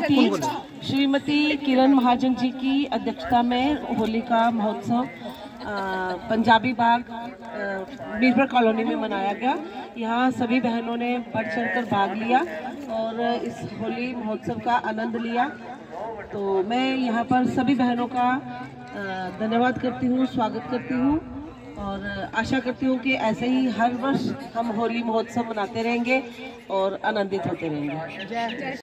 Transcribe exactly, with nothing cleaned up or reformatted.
श्रीमती श्रीमती किरण महाजन जी की अध्यक्षता में होली का महोत्सव पंजाबी बाग मीरपुर कॉलोनी में मनाया गया। यहाँ सभी बहनों ने बढ़ चढ़कर भाग लिया और इस होली महोत्सव का आनंद लिया। तो मैं यहाँ पर सभी बहनों का धन्यवाद करती हूँ, स्वागत करती हूँ और आशा करती हूँ कि ऐसे ही हर वर्ष हम होली महोत्सव मनाते रहेंगे और आनंदित होते रहेंगे।